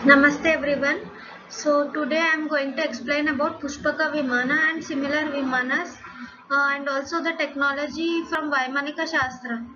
Namaste everyone. So today I am going to explain about Pushpaka Vimana and similar Vimanas and also the technology from Vaimanika Shastra.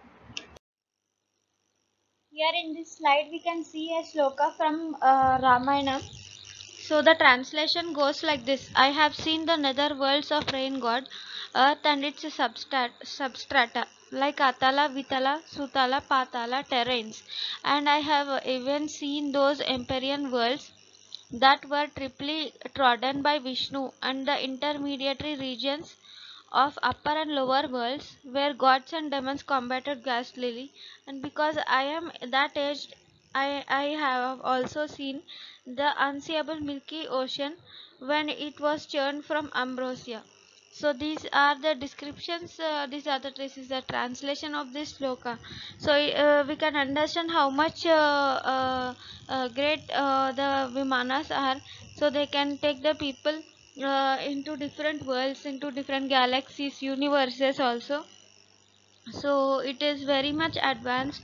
Here in this slide we can see a shloka from Ramayana. So the translation goes like this: I have seen the nether worlds of rain god, earth and its substrata, like Atala, Vitala, Sutala, Patala terrains, and I have even seen those empyrean worlds that were triply trodden by Vishnu, and the intermediary regions of upper and lower worlds where gods and demons combated ghastly. And because I am that aged, I have also seen the unseeable milky ocean when it was churned from ambrosia. So these are the descriptions, this is the translation of this sloka. So we can understand how much great the Vimanas are. So they can take the people into different worlds, into different galaxies, universes also. So it is very much advanced,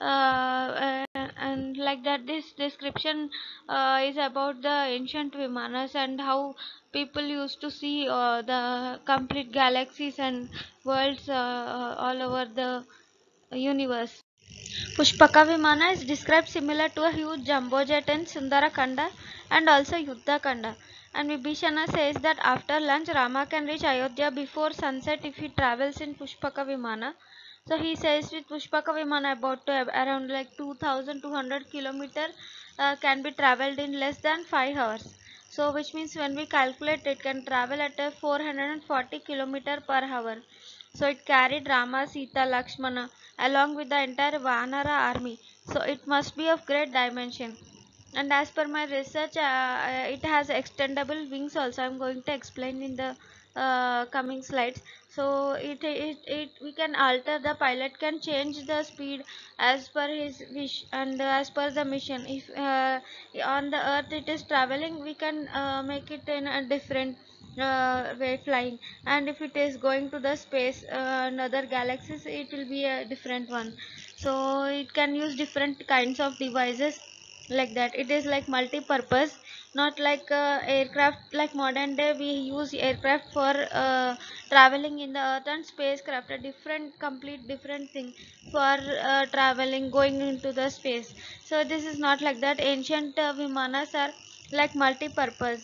and like that this description is about the ancient Vimanas and how people used to see the complete galaxies and worlds all over the universe. Pushpaka Vimana is described similar to a huge jumbo jet in Sundarakanda and also Yuddhakanda. And Vibhishana says that after lunch Rama can reach Ayodhya before sunset if he travels in Pushpaka Vimana. So he says with Pushpaka Vimana about around like 2200 kilometer can be travelled in less than 5 hours. So which means when we calculate it can travel at a 440 kilometer per hour. So it carried Rama, Sita, Lakshmana along with the entire Vanara army. So it must be of great dimension. And as per my research, it has extendable wings also. I'm going to explain in the coming slides. So it we can alter, the pilot can change the speed as per his wish and as per the mission. If on the earth it is traveling, we can make it in a different way flying, and if it is going to the space and other galaxies, it will be a different one. So it can use different kinds of devices like that. It is like multi-purpose, not like aircraft. Like modern day we use aircraft for traveling in the earth, and spacecraft a different, complete different thing for traveling, going into the space. So this is not like that. Ancient Vimanas are like multi-purpose.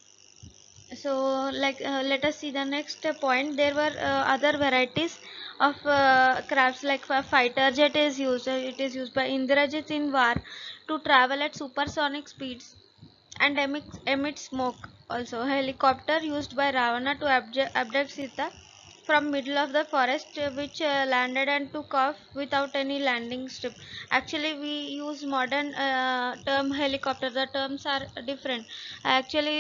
So like let us see the next point. There were other varieties of crafts, like for fighter jet is used, it is used by Indrajit in war to travel at supersonic speeds and emit smoke. Also helicopter used by Ravana to abduct Sita from middle of the forest, which landed and took off without any landing strip. Actually we use modern term helicopter, the terms are different. Actually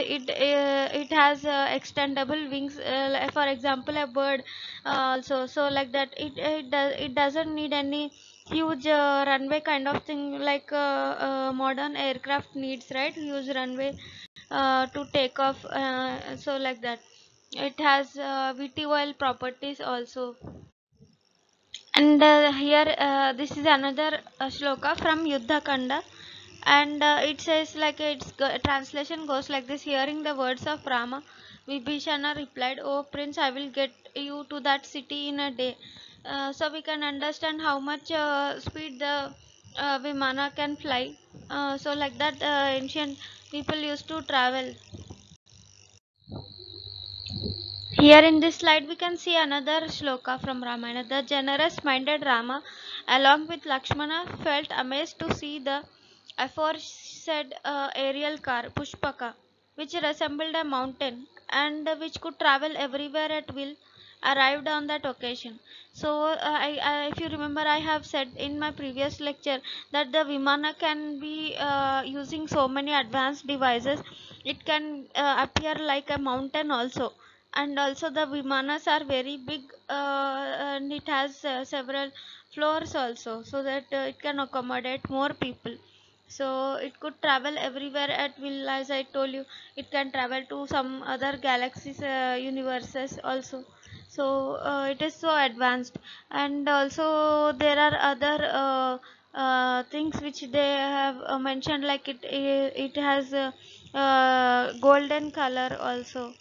it has extendable wings, like for example a bird also. So like that it doesn't need any huge runway kind of thing, like modern aircraft needs, right? Huge runway to take off, so like that. It has VTOL properties also. And here this is another shloka from Yuddha Kanda, and it says like translation goes like this: hearing the words of Rama, Vibhishana replied, "O prince, I will get you to that city in a day." So we can understand how much speed the Vimana can fly. So like that ancient people used to travel. Here in this slide we can see another shloka from Ramayana. The generous minded Rama along with Lakshmana felt amazed to see the aforesaid aerial car Pushpaka, which resembled a mountain and which could travel everywhere at will, arrived on that occasion. So if you remember, I have said in my previous lecture that the Vimana can be using so many advanced devices. It can appear like a mountain also, and also the Vimanas are very big, and it has several floors also, so that it can accommodate more people. So it could travel everywhere at will, as I told you. It can travel to some other galaxies, universes also. So it is so advanced. And also there are other things which they have mentioned, like it has golden color also.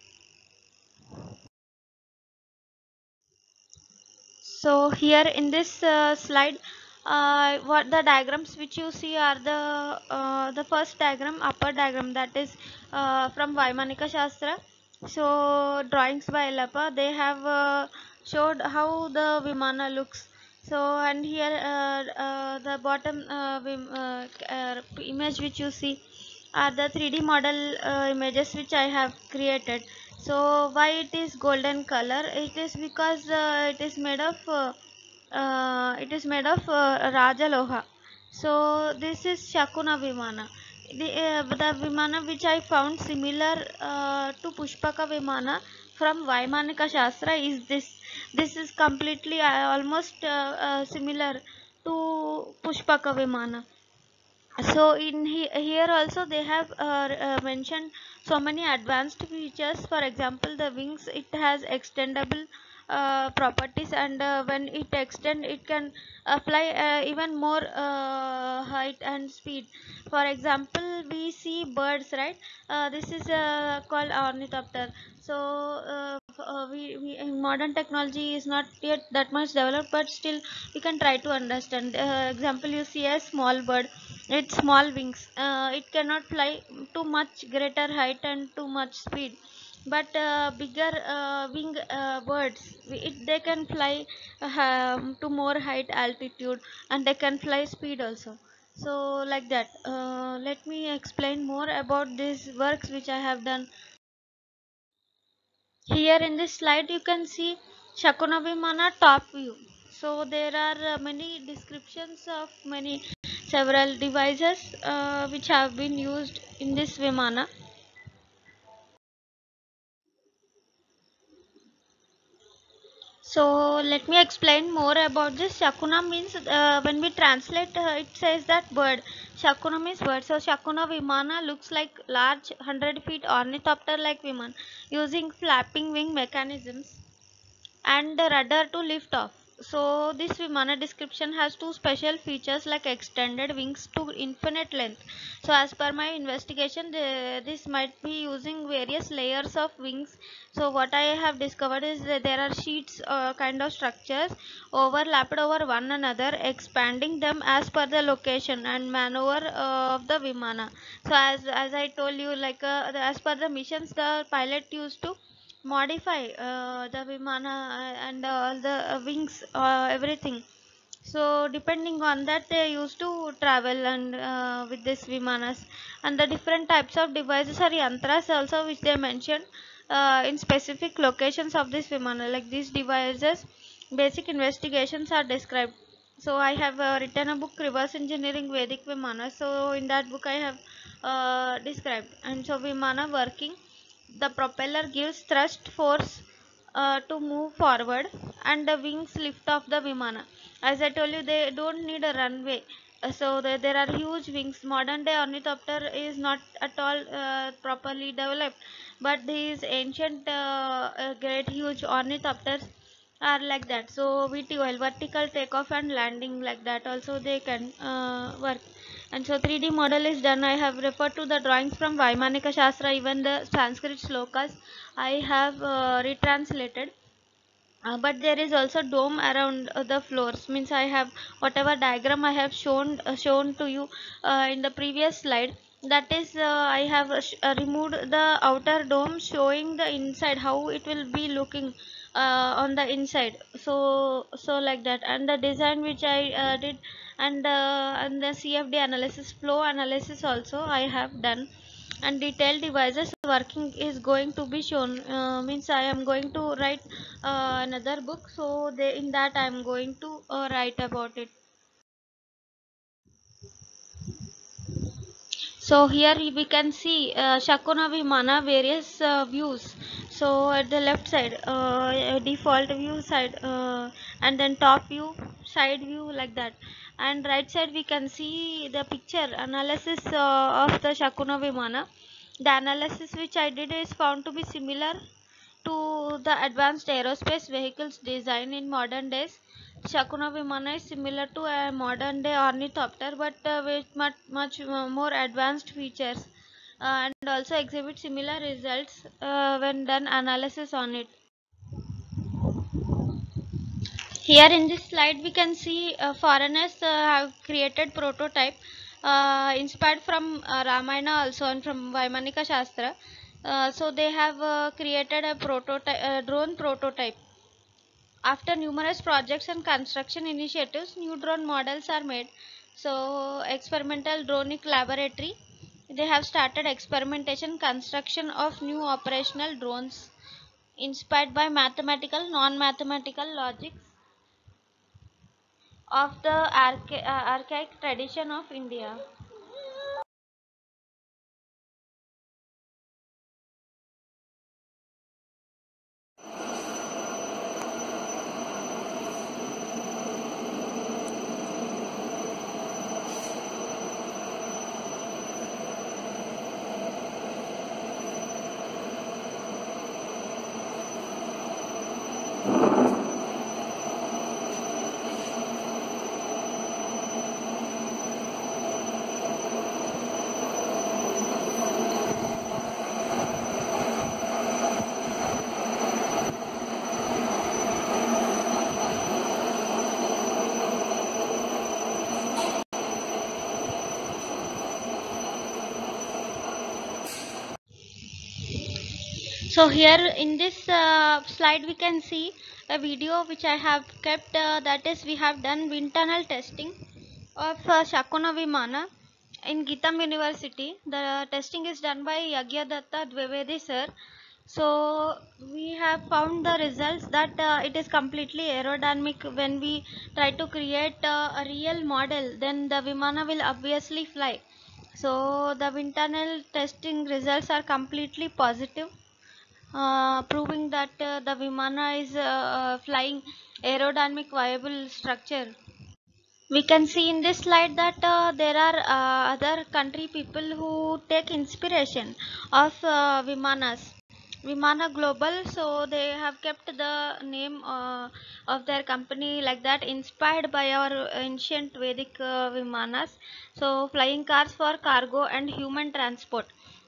So here in this slide, what the diagrams which you see are the first diagram, upper diagram, that is from Vaimanika Shastra. So drawings by Yellappa, they have showed how the Vimana looks. So and here the bottom image which you see are the 3D model images which I have created. So why it is golden color? It is because it is made of Rajaloha. So this is Shakuna Vimana. The Vimana which I found similar to Pushpaka Vimana from Vaimanika Shastra is this. This is completely almost similar to Pushpaka Vimana. So here also they have mentioned so many advanced features. For example, the wings, it has extendable properties, and when it extend, it can fly even more height and speed. For example, we see birds, right? This is called ornithopter. So we in modern technology is not yet that much developed, but still we can try to understand. Example, you see a small bird, its small wings, it cannot fly too much greater height and too much speed, but bigger wing birds, they can fly to more height altitude, and they can fly speed also. So like that, let me explain more about these works which I have done. Here in this slide you can see Shakuna Vimana top view. So there are many descriptions of many several devices which have been used in this Vimana. So let me explain more about this. Shakuna means, when we translate, it says that bird. Shakuna means bird. So Shakuna Vimana looks like large 100 feet ornithopter like Viman using flapping wing mechanisms and the rudder to lift off. So this Vimana description has two special features like extended wings to infinite length. So as per my investigation, this might be using various layers of wings. So what I have discovered is that there are sheets, kind of structures overlapped over one another, expanding them as per the location and maneuver of the Vimana. So as I told you, like as per the missions, the pilot used to modify the Vimana and all the wings, everything. So depending on that, they used to travel and with this Vimanas, and the different types of devices are yantras also, which they mentioned in specific locations of this Vimana. Like these devices, basic investigations are described. So I have written a book, Reverse Engineering Vedic Vimana. So in that book I have described. And so Vimana working, the propeller gives thrust force to move forward, and the wings lift off the Vimana. As I told you, they don't need a runway. So there are huge wings. Modern day ornithopter is not at all properly developed, but these ancient great huge ornithopters are like that. So VTOL, vertical takeoff and landing, like that also they can work. And so 3D model is done. I have referred to the drawings from Vaimanika Shastra, even the Sanskrit slokas I have retranslated. But there is also dome around the floors. Means I have whatever diagram I have shown to you in the previous slide. That is, I have removed the outer dome, showing the inside how it will be looking on the inside. So like that, and the design which I did, and the CFD analysis, flow analysis also I have done, and detailed devices working is going to be shown. Means I am going to write another book, so in that I am going to write about it. So here we can see Shakuna Vimana various views. So at the left side, default view side, and then top view, side view, like that. And right side we can see the picture analysis of the Shakuna Vimana. The analysis which I did is found to be similar to the advanced aerospace vehicles design in modern days. Shakuna Vimana is similar to a modern day ornithopter but with much more advanced features and also exhibit similar results when done analysis on it. Here in this slide we can see foreigners have created prototype inspired from Ramayana also and from Vaimanika Shastra. So they have created a prototype, drone prototype. After numerous projects and construction initiatives, new drone models are made. So experimental dronic laboratory, they have started experimentation construction of new operational drones inspired by mathematical, non-mathematical logic of the archaic tradition of India. So here in this slide we can see a video which I have kept, that is we have done wind tunnel testing of Shakuna Vimana in Gitam University. The testing is done by Yagyadatta Dwivedi sir. So we have found the results that it is completely aerodynamic. When we try to create a real model, then the Vimana will obviously fly. So the wind tunnel testing results are completely positive, proving that the Vimana is flying aerodynamic viable structure. We can see in this slide that there are other country people who take inspiration of Vimanas. Vimana Global, so they have kept the name of their company like that, inspired by our ancient Vedic Vimanas. So flying cars for cargo and human transport.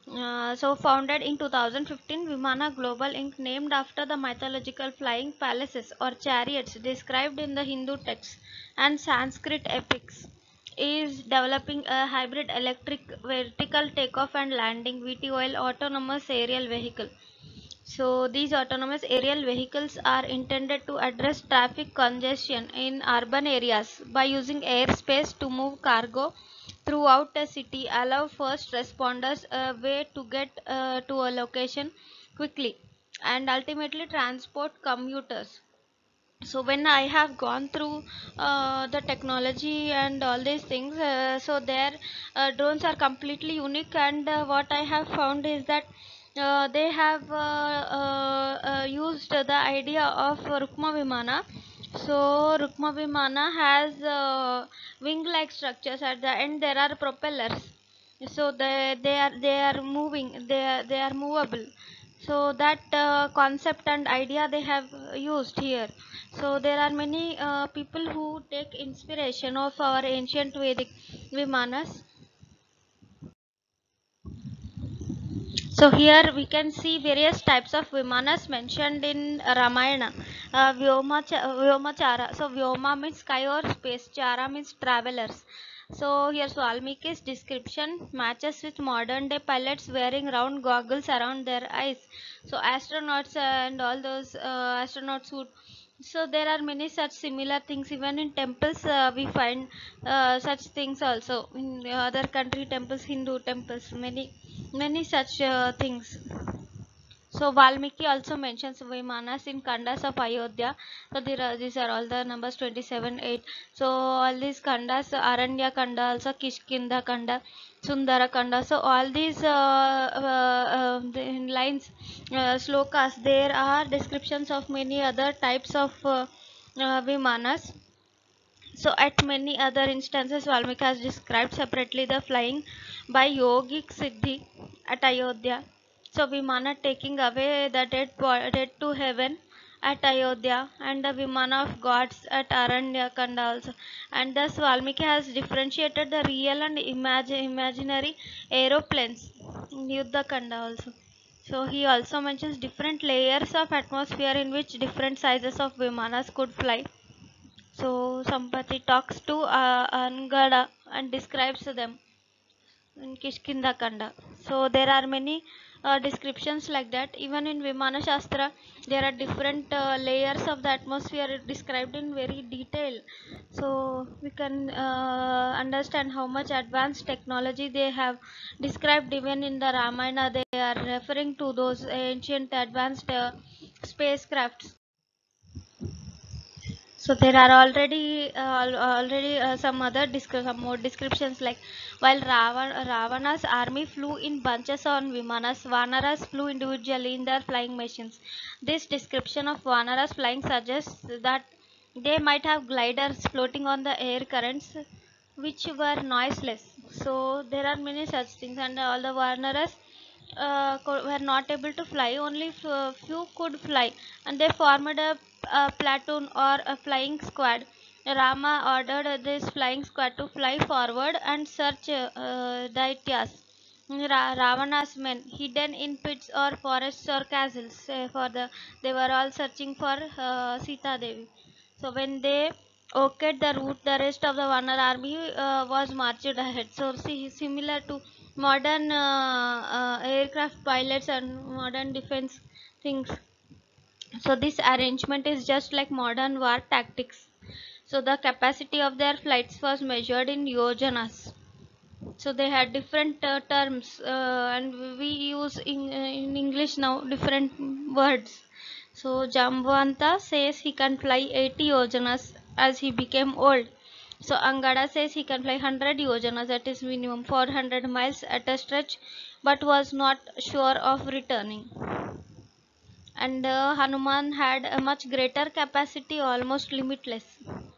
So founded in 2015, Vimana Global Inc., named after the mythological flying palaces or chariots described in the Hindu texts and Sanskrit epics, is developing a hybrid electric vertical takeoff and landing VTOL autonomous aerial vehicle. So these autonomous aerial vehicles are intended to address traffic congestion in urban areas by using airspace to move cargo throughout a city, allow first responders a way to get to a location quickly, and ultimately transport commuters. So when I have gone through the technology and all these things, so their drones are completely unique, and what I have found is that they have used the idea of Rukma Vimana. So Rukma Vimana has wing-like structures. At the end there are propellers, so they are moving, they are movable. So that concept and idea they have used here. So there are many people who take inspiration of our ancient Vedic Vimanas. So here we can see various types of Vimanas mentioned in Ramayana. Vyomachara. So Vyoma means sky or space. Chara means travelers. So here Valmiki's description matches with modern day pilots wearing round goggles around their eyes. So astronauts and all those astronauts would. So there are many such similar things. Even in temples we find such things also. In other country temples, Hindu temples, many such things. So Valmiki also mentions Vimanas in Kandas of Ayodhya. So these are all the numbers 27, 8. So all these Kandas, Aranya Kanda, also Kishkinda Kanda, Sundara Kanda. So all these the lines, slokas, there are descriptions of many other types of Vimanas. So at many other instances, Valmiki has described separately the flying by yogic siddhi at Ayodhya. So Vimana taking away the dead to heaven at Ayodhya and the Vimana of gods at Aranyakanda also. And thus Valmiki has differentiated the real and imaginary aeroplanes in Yuddhakanda also. So he also mentions different layers of atmosphere in which different sizes of Vimanas could fly. So Sampati talks to Angada and describes them in Kishkinda Kanda. So there are many descriptions like that. Even in Vimana Shastra, there are different layers of the atmosphere described in very detail. So we can understand how much advanced technology they have described. Even in the Ramayana, they are referring to those ancient advanced spacecrafts. So there are already some more descriptions like while Ravana's army flew in bunches on Vimanas, Vanaras flew individually in their flying machines. This description of Vanaras flying suggests that they might have gliders floating on the air currents which were noiseless. So there are many such things, and all the Vanaras were not able to fly. Only few could fly, and they formed a platoon or a flying squad. Rama ordered this flying squad to fly forward and search Daityas, Ravana's men, hidden in pits or forests or castles. They were all searching for Sita Devi. So when they okayed the route, the rest of the Vanar army was marched ahead. So see, similar to modern aircraft pilots and modern defense things. So this arrangement is just like modern war tactics. So the capacity of their flights was measured in yojanas. So they had different terms, and we use in English now different words. So Jambavanta says he can fly 80 yojanas as he became old. So Angada says he can fly 100 yojanas, that is minimum 400 miles at a stretch, but was not sure of returning. And Hanuman had a much greater capacity, almost limitless.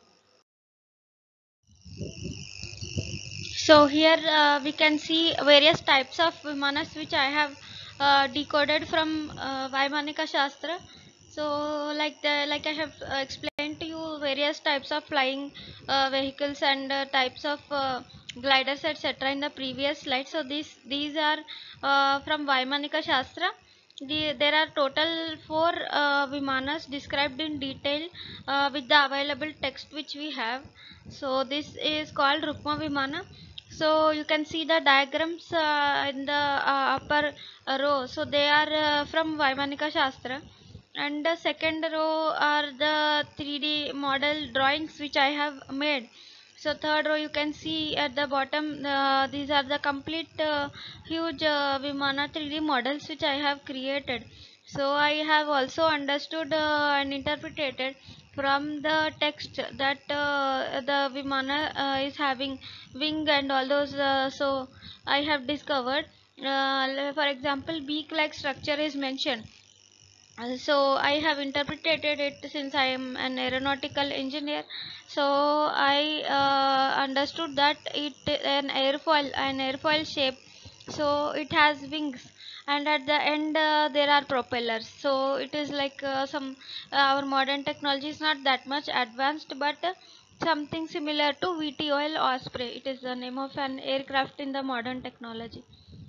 So here we can see various types of Vimanas which I have decoded from Vaimanika Shastra. So like I have explained to you various types of flying vehicles and types of gliders etc. in the previous slide. So these are from Vaimanika Shastra. There are total four Vimanas described in detail with the available text which we have. So this is called Rukma Vimana. So you can see the diagrams in the upper row. So they are from Vaimanika Shastra, and the second row are the 3D model drawings which I have made. So third row you can see at the bottom, these are the complete huge Vimana 3D models which I have created. So I have also understood and interpreted from the text that the Vimana is having wing and all those. So I have discovered, for example, beak-like structure is mentioned. So I have interpreted it since I am an aeronautical engineer. So I understood that it an airfoil shape. So it has wings, and at the end there are propellers. So it is like some our modern technology is not that much advanced, but something similar to VTOL Osprey. It is the name of an aircraft in the modern technology.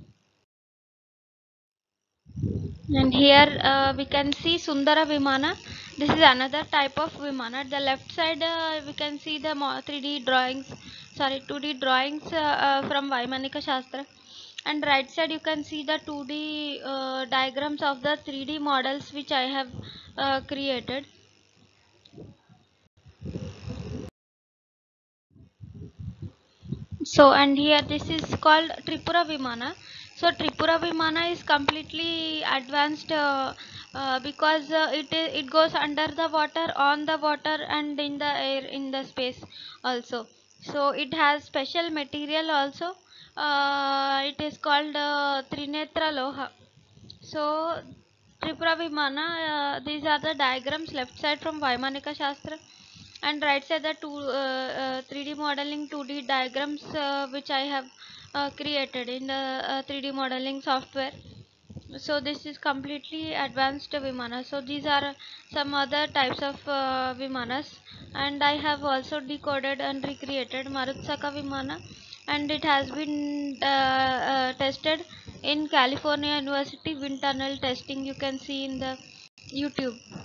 And here we can see Sundara Vimana. This is another type of Vimana. At the left side we can see the 3D drawings, sorry 2D drawings from Vaimanika Shastra. And right side you can see the 2D diagrams of the 3D models which I have created. So and here this is called Tripura Vimana. So Tripura Vimana is completely advanced because it goes under the water, on the water, and in the air, in the space also. So it has special material also. It is called Trinetra Loha. So Tripura Vimana, these are the diagrams left side from Vaimanika Shastra, and right side the 3D modeling 2D diagrams which I have created in the 3D modeling software. So this is completely advanced Vimana. So these are some other types of Vimanas, and I have also decoded and recreated Marutsaka Vimana, and it has been tested in California University wind tunnel testing. You can see in the YouTube.